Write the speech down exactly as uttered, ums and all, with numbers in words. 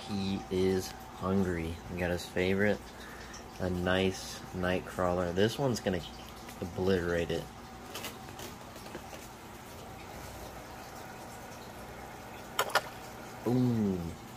He is hungry. We got his favorite, a nice night crawler. This one's gonna obliterate it. Ooh.